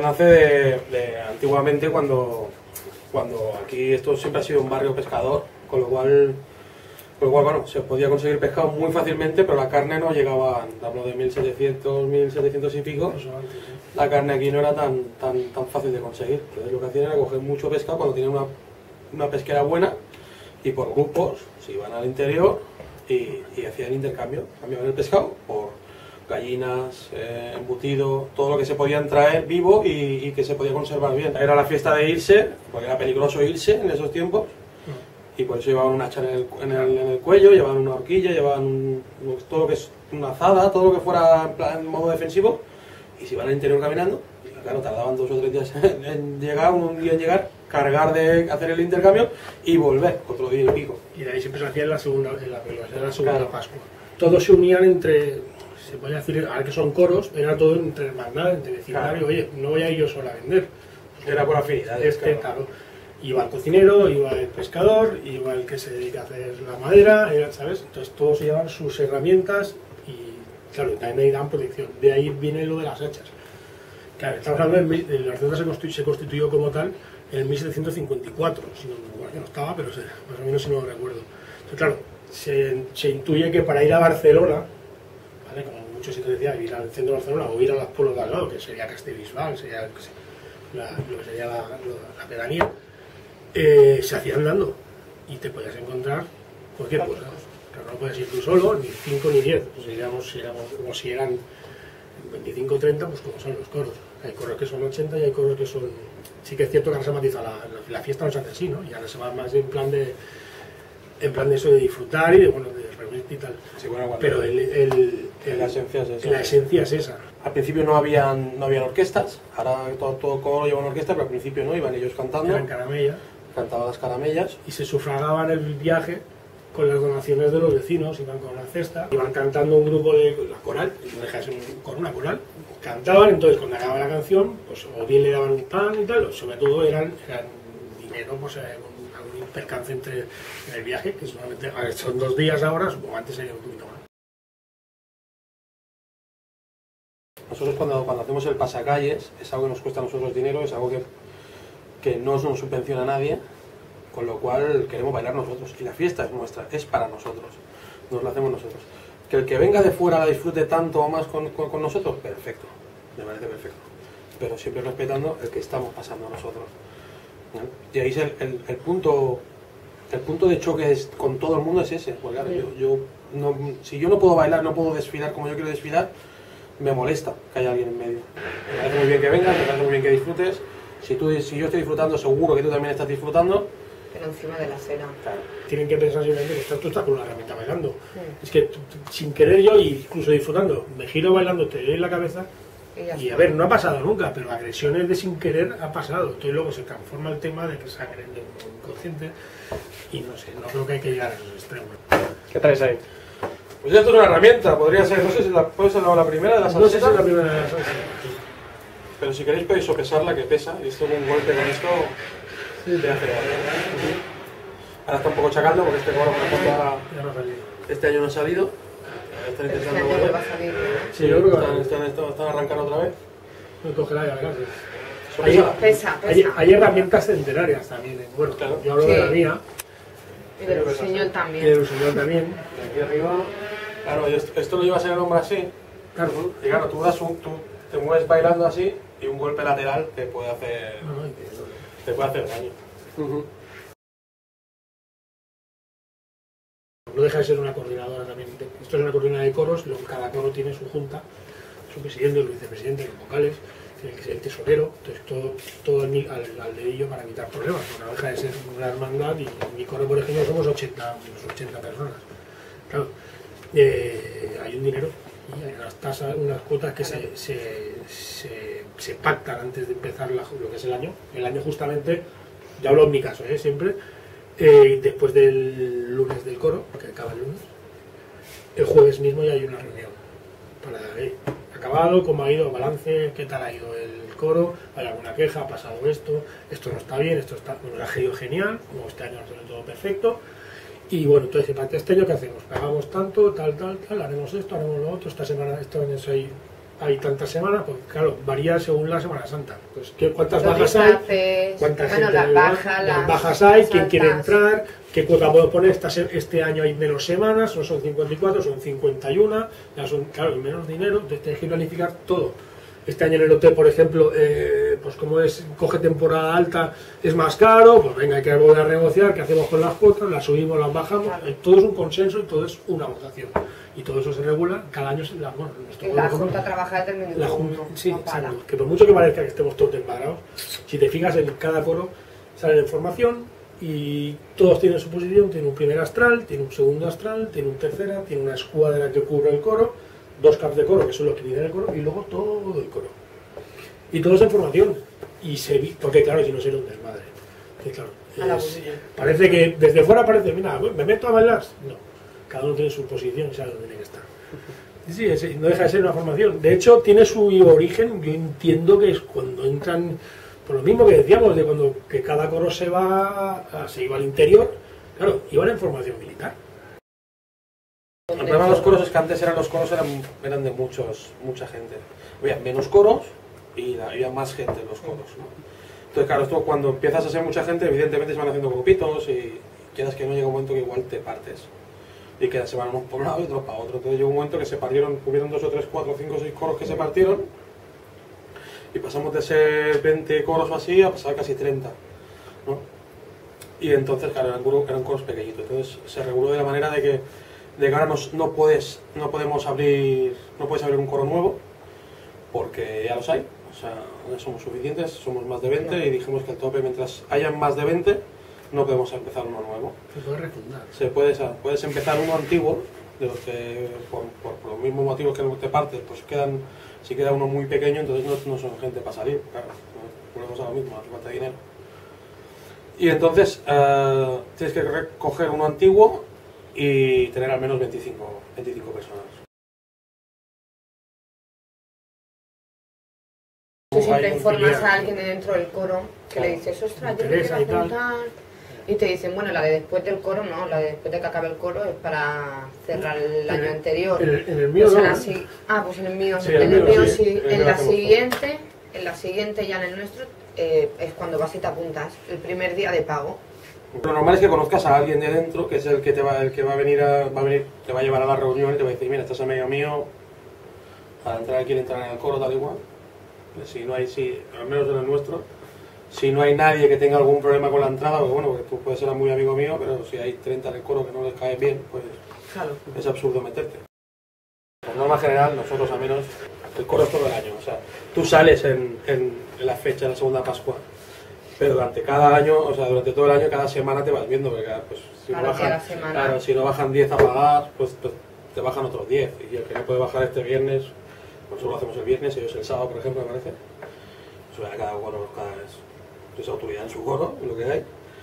nace antiguamente cuando aquí esto siempre ha sido un barrio pescador, con lo cual bueno, se podía conseguir pescado muy fácilmente, pero la carne no llegaba, hablo de 1700, 1700 y pico, la carne aquí no era tan fácil de conseguir. Entonces lo que hacían era coger mucho pescado cuando tenían una pesquera buena, y por grupos se iban al interior y hacían intercambio, cambiaban el pescado por gallinas, embutido, todo lo que se podían traer vivo y que se podía conservar bien. Era la fiesta de irse, porque era peligroso irse en esos tiempos, y por eso llevaban un hacha en el cuello, llevaban una horquilla, llevaban todo lo que es una azada, todo lo que fuera en modo defensivo, y se iban al interior caminando. Y claro, tardaban 2 o 3 días en llegar, un día en llegar, cargar de hacer el intercambio y volver otro día y pico. Y de ahí siempre se hacía en la segunda claro. Pascua. Todos se unían entre, se podía decir, ahora que son coros, era todo entre hermandad, entre vecindario. Claro. Oye, no voy a ir yo solo a vender. Era por afinidad. Claro. Iba el cocinero, iba el pescador, iba el que se dedica a hacer la madera, ¿sabes? Entonces todos llevaban sus herramientas y, claro, también ahí dan protección. De ahí viene lo de las hachas. Claro, estamos hablando de la receta se constituyó como tal en 1754, si no, bueno, yo no estaba, pero más o menos si no lo recuerdo. Entonces, claro, se intuye que para ir a Barcelona, ¿vale? Como muchos sitios decían, ir al centro de Barcelona o ir a los pueblos de al lado, que sería Castellbisbal, sería lo que sería la pedanía, se hacía andando y te podías encontrar cualquier cosa. Claro, no puedes ir tú solo, ni 5 ni 10, pues si eran 25 o 30, pues como son los coros. Hay coros que son 80 y hay coros que son... Sí que es cierto que ahora se matiza, la fiesta no se hace así, ¿no? Y ahora se va más en plan de eso de disfrutar y de, bueno, de reunirte y tal. Sí, bueno, pero la esencia es esa. Al principio no habían orquestas, ahora todo coro lleva una orquesta, pero al principio no, iban ellos cantando. Eran caramellas. Cantaban las caramellas. Y se sufragaban el viaje con las donaciones de los vecinos, iban con una cesta, iban cantando un grupo de la coral, no deja de ser una coral, cantaban, entonces cuando acababa la canción, pues o bien le daban un pan y tal, o sobre todo eran dinero, pues algún percance en el viaje, que solamente son 2 días ahora, supongo antes sería un poquito más. Nosotros cuando hacemos el pasacalles, es algo que nos cuesta a nosotros dinero, es algo que no nos subvenciona a nadie, con lo cual queremos bailar nosotros, y la fiesta es nuestra, es para nosotros, nos la hacemos nosotros. Que el que venga de fuera la disfrute tanto o más con nosotros, perfecto, me parece perfecto, pero siempre respetando el que estamos pasando a nosotros. Y ahí es el punto de choque con todo el mundo es ese, porque claro, si yo no puedo bailar, no puedo desfilar como yo quiero desfilar, me molesta que haya alguien en medio. Me parece muy bien que vengas, me parece muy bien que disfrutes, si yo estoy disfrutando, seguro que tú también estás disfrutando. Pero encima de la acera. Claro. Tienen que pensar simplemente que tú estás con una herramienta bailando. Sí. Es que sin querer yo, incluso disfrutando, me giro bailando, te doy en la cabeza y a ver, no ha pasado nunca, pero agresiones de sin querer ha pasado. Entonces luego se transforma el tema de que se agrede un inconsciente y no sé, no creo que hay que llegar a esos extremos. ¿Qué traes ahí? Pues esto es una herramienta, podría ser, no sé si puede ser la primera de las salsitas. No sé si es la primera de las salsitas. Pero si queréis podéis sopesarla, que pesa, y esto con un golpe con esto... Sí, te hace daño. Ahora está un poco chacaldo porque este cobro, por ejemplo, ahora este año no ha salido. Están intentando volver. Sí, yo creo que están arrancando otra vez. Me cogerá ya, gracias. Pesa. Hay herramientas centenarias también. Bueno, claro, yo hablo de la mía. Y del Rusiñol también. Y del Rusiñol también. Y aquí arriba. Claro, esto lo llevas en el hombro así. Claro. Y claro, tú te mueves bailando así y un golpe lateral te puede hacer. Te puede hacer daño. No deja de ser una coordinadora también. Esto es una coordinadora de coros, cada coro tiene su junta, su presidente, su vicepresidente, los vocales, el tesorero, entonces todo al dedillo para evitar problemas. No deja de ser una hermandad y en mi coro, por ejemplo, somos 80 personas. Claro, hay un dinero y hay unas tasas, unas cuotas que se pactan antes de empezar lo que es el año. El año justamente, ya hablo en mi caso, siempre, después del lunes del coro, que acaba el lunes, el jueves mismo ya hay una reunión para acabado, cómo ha ido, balance, qué tal ha ido el coro, hay alguna queja, ha pasado esto no está bien, esto está, bueno, ha ido genial, como este año ha sido todo perfecto. Y bueno, entonces, para este año, ¿qué hacemos? Pagamos tanto, tal, haremos esto, haremos lo otro, esta semana, este año soy hay tantas semanas, pues claro, varía según la Semana Santa. Pues cuántas Los bajas hay, disfraces, cuánta bueno, gente las va, bajas, las bajas hay, las quién quiere altas. entrar, qué cuota puedo poner. Este año hay menos semanas, no son 54, son 51, ya son, claro, hay menos dinero, entonces tienes que planificar todo. Este año en el hotel, por ejemplo, pues como coge temporada alta, es más caro, pues venga, hay que volver a negociar, ¿qué hacemos con las cuotas? Las subimos, las bajamos, todo es un consenso y todo es una votación. Y todo eso se regula, cada año bueno, Y la Junta trabaja desde el la minuto Junta, uno, sí, no para. exacto. Que por mucho que parezca que estemos todos embarrados, si te fijas en cada coro sale la información y todos tienen su posición, tiene un primer astral, tiene un segundo astral, tiene un tercera, tiene una escuadra que cubre el coro, dos caps de coro que son los que lideran el coro y luego todo el coro. Y todo es información. Y porque claro, si no sería un desmadre. Que claro, parece que desde fuera parece, mira, me meto a bailar. No, cada uno tiene su posición y sabe dónde tiene que estar. Sí, no deja de ser una formación. De hecho, tiene su origen, yo entiendo que es cuando entran, por lo mismo que decíamos, de cuando que cada coro se iba al interior, claro, iban en formación militar. El problema de los coros es que antes los coros eran de mucha gente. Había menos coros y había más gente en los coros, ¿no? Entonces, claro, esto cuando empiezas a ser mucha gente, evidentemente se van haciendo grupitos y quieras que no, llega un momento que igual te partes. Y que se van unos por un lado y otros para otro. Entonces llegó un momento que se partieron, hubieron 2 o 3, 4, 5 o 6 coros que se partieron y pasamos de ser 20 coros o así a pasar casi 30, ¿no? Y entonces, claro, eran coros pequeñitos. Entonces se reguló de la manera de que ahora no puedes abrir un coro nuevo porque ya los hay. O sea, ya somos suficientes, somos más de 20 y dijimos que al tope, mientras hayan más de 20, no podemos empezar uno nuevo. Se puede refundar. Puedes empezar uno antiguo, de los que por los mismos motivos que te partes, pues si queda uno muy pequeño, entonces no son gente para salir, claro, volvemos a lo mismo, hace falta dinero. Y entonces tienes que coger uno antiguo y tener al menos 25 personas. Tú siempre informas a alguien dentro del coro que le dices, ostras, yo me quiero Interesa y tal. apuntar. Y te dicen, bueno, la de después del coro no, la de después de que acabe el coro es para cerrar el año anterior. En el mío Pues no. pues en el mío, Sí, en el mío sí. sí. En la siguiente, ya en el nuestro, es cuando vas y te apuntas, el primer día de pago. Lo normal es que conozcas a alguien de dentro, que es el que va a venir, te va a llevar a la reunión y te va a decir, mira, estás amigo mío, para entrar quiere entrar en el coro tal igual. Si no hay, al menos en el nuestro, si no hay nadie que tenga algún problema con la entrada, porque bueno, porque tú puedes ser muy amigo mío, pero si hay 30 en el coro que no les cae bien, pues Claro. es absurdo meterte. Por norma general, nosotros al menos, el coro es todo el año. O sea, tú sales en la fecha de la segunda Pascua, pero durante cada año, o sea, durante todo el año, cada semana te vas viendo, porque pues, si no bajan 10 a pagar, pues te bajan otros 10. Y el que no puede bajar este viernes, nosotros lo hacemos el viernes, ellos el sábado, por ejemplo, me parece. Pues cada coro, es autoridad en su coro, lo que hay.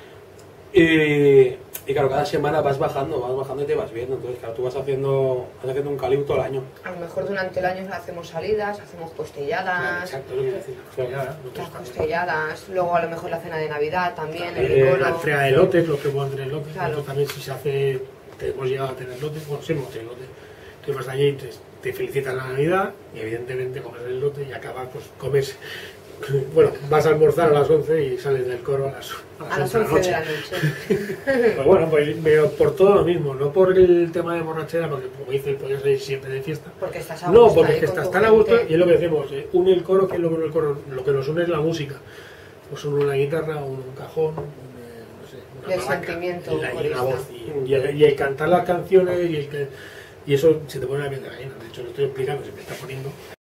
Y claro, cada semana vas bajando y te vas viendo. Entonces, claro, tú vas haciendo un caliu todo el año. A lo mejor durante el año hacemos salidas, hacemos costelladas. Exacto, lo que decir, Las costelladas, luego a lo mejor la cena de Navidad también, el la coro. entrega de lotes, lo que puedan tener lotes. Claro. Nosotros también si se hace, hemos llegado a tener lotes, bueno, sí hemos tenido lotes. Tú vas allí, te felicitan la Navidad y evidentemente comes el lote y acabas, pues comes, bueno, vas a almorzar a las 11 y sales del coro a las 11 de la noche. Pues bueno, pero por todo lo mismo, no por el tema de borrachera, porque como dices, podías salir siempre de fiesta. Porque estás a gusto. No, porque ahí es que con estás tu tan a gusto gente. y es lo que decimos, une el coro, que es lo que une el coro, lo que nos une es la música. Pues une una guitarra, un cajón, no sé, una Y el maraca, sentimiento y la corista. voz, y el cantar las canciones y eso se te pone la piel de gallina. De hecho, lo estoy explicando, se me está poniendo.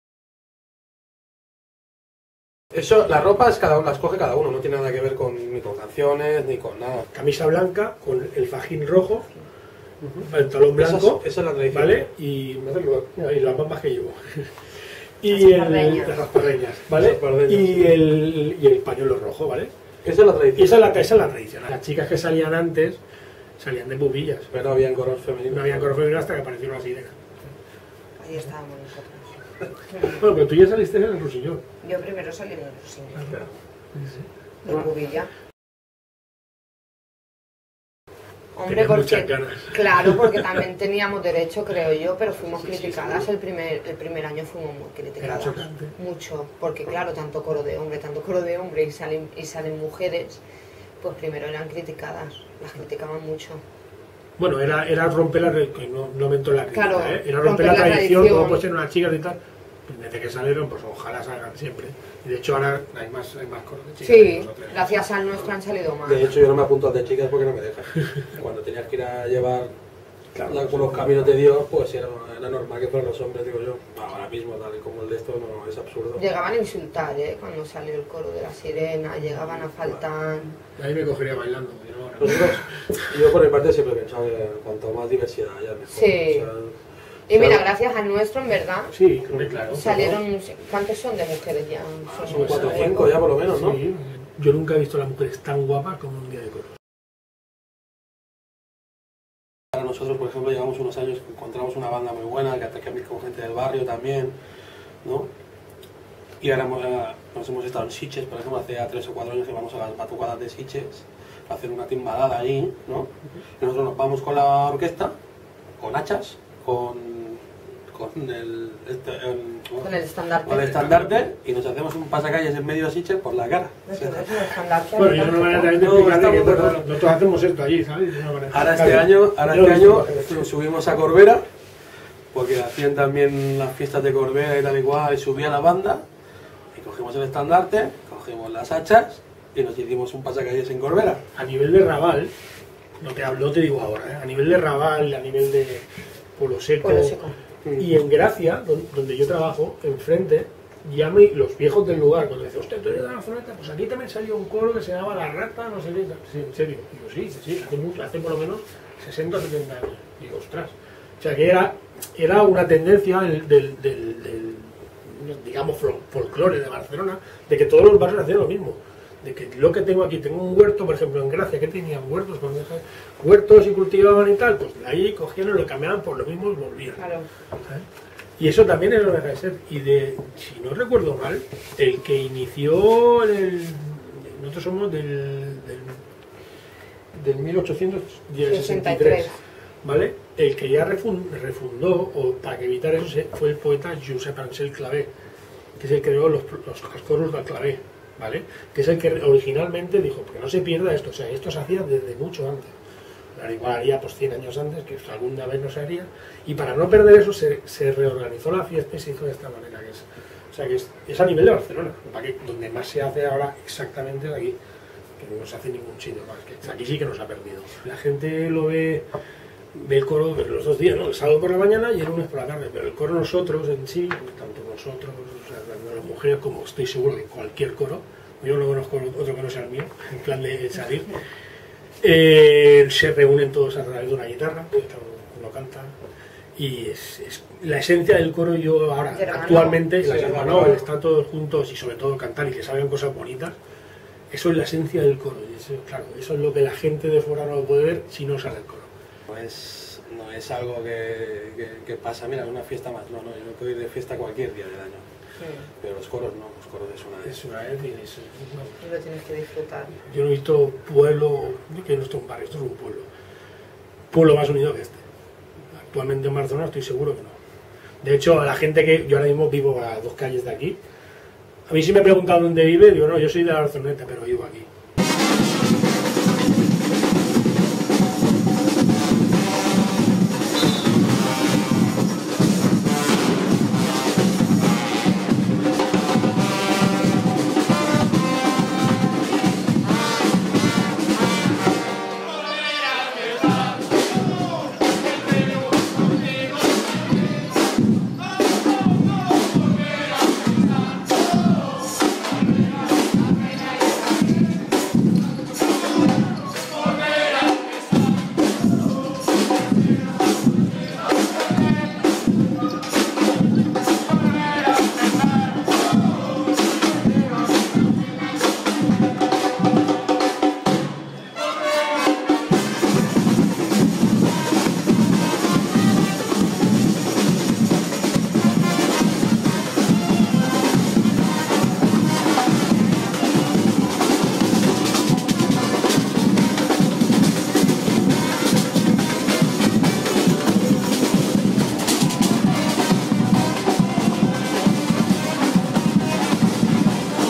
Eso, la ropa la escoge cada uno, no tiene nada que ver ni con canciones, ni con nada. Camisa blanca con el fajín rojo, pantalón blanco, Esa es la tradición. ¿vale? Y las bambas que llevo. Y las rasparreñas, ¿vale? Las rasparreñas. Y el pañuelo rojo, ¿vale? Esa es la Y tradición. esa es la tradicional. Las chicas que salían antes salían de pubillas. Pero no habían coros femeninos. No había coro femenino hasta que apareció la sirena. Ahí estábamos nosotros. Bueno, pero tú ya saliste en el Rusillón. Yo primero salí en el Rusillón, Sí. de Cubilla. Hombre, Tenías porque, muchas ganas. claro, porque también teníamos derecho, creo yo, pero fuimos criticadas. El primer año fuimos muy criticadas. Era chocante. Mucho, porque claro, tanto coro de hombre y salen mujeres, pues primero eran criticadas, las criticaban mucho. Bueno, era romper la que no aumentó la crítica, Claro, era romper la tradición, tradición. como puede ser unas chicas y tal. Desde que salieron, pues ojalá salgan siempre. Y de hecho ahora hay más coros de chicas. Sí, nosotros. gracias al nuestro han salido más. De hecho, yo no me apunto al de chicas porque no me dejan. Cuando tenías que ir a llevar por los caminos de Dios, pues era normal que fueran los hombres, digo yo. Ahora mismo, tal y como el de esto, no es absurdo. Llegaban a insultar, cuando salió el coro de la sirena, llegaban a faltar. Ahí me cogería bailando. Nosotros, yo por mi parte siempre he pensado que cuanto más diversidad haya, mejor. Sí. O sea, Y mira, gracias al nuestro, en verdad, Sí, claro. salieron... ¿Cuántos son de mujeres ya? son 4 o 5 ya por lo menos, ¿no? Sí, yo nunca he visto a las mujeres tan guapas como un día de coros. Para nosotros, por ejemplo, llevamos unos años que encontramos una banda muy buena, que ataque con gente del barrio también, ¿no? Y ahora nos hemos estado en Sitges, por ejemplo, hace 3 o 4 años que vamos a las batucadas de Sitges a hacer una timbadada ahí, ¿no? Y nosotros nos vamos con la orquesta, con hachas, con el estandarte. con el estandarte y nos hacemos un pasacalles en medio de Sitges por la cara. O sea, Bueno, yo no me voy a tener que No, explicar que estamos- nosotros hacemos esto allí, ¿sabes? Ahora este año subimos a Corbera, porque hacían también las fiestas de Corbera y tal y cual, y subía la banda, y cogimos el estandarte, cogimos las hachas, y nos hicimos un pasacalles en Corbera. A nivel de Raval, no te digo ahora, a nivel de Raval, a nivel de Pueblo Seco, Pueblo Seco. y en Gracia, donde yo trabajo, enfrente, los viejos del lugar, cuando dicen, hostia, tú eres de la zoneta, pues aquí también salió un coro que se llamaba La Rata, no sé qué, sí, en serio, digo, sí, hace mucho, hace por lo menos 60 o 70 años, digo, ostras, o sea que era una tendencia del digamos, folclore de Barcelona, de que todos los barrios hacían lo mismo. De que lo que tengo aquí, tengo un huerto, por ejemplo, en Gracia, que tenían huertos, huertos y cultivaban y tal, pues de ahí cogían y lo cambiaban por lo mismo y volvían. Claro. ¿Sabes? Y eso también es lo que deja de ser. Y si no recuerdo mal, el que inició nosotros somos del 1863, ¿vale? El que ya refundó, o para que evitar eso, fue el poeta Josep Ansel Clavé, que es el que creó los coros del clavé, ¿vale? Que es el que originalmente dijo, porque no se pierda esto, o sea, esto se hacía desde mucho antes. Igual haría pues 100 años antes, que alguna vez no se haría, y para no perder eso se reorganizó la fiesta y se hizo de esta manera, que es a nivel de Barcelona, donde más se hace ahora exactamente es aquí, que no se hace en ningún sitio más, que aquí sí que nos ha perdido. La gente lo ve el coro los 2 días, ¿no? El sábado por la mañana y el lunes por la tarde, pero el coro nosotros en sí, tanto nosotros, o sea, tanto las mujeres como estoy seguro que cualquier coro, yo no conozco otro que no sea el mío, en plan de salir, se reúnen todos a través de una guitarra, que uno canta, y es la esencia del coro. Yo ahora, actualmente, sí, el estar todos juntos y sobre todo cantar y que salgan cosas bonitas, eso es la esencia del coro, y eso, claro, eso es lo que la gente de fuera no puede ver si no sale el coro. No es algo que pasa, mira, es una fiesta más, no, yo puedo ir de fiesta cualquier día del año. Sí. Pero los coros no, los coros es una vez. Es una vez y lo tienes que disfrutar. Yo no he visto pueblo, que no es un barrio, esto es un pueblo más unido que este. Actualmente en Barcelona estoy seguro que no. De hecho, a la gente yo ahora mismo vivo a 2 calles de aquí, a mí si me preguntan dónde vive, digo, no, yo soy de la Barceloneta, pero vivo aquí.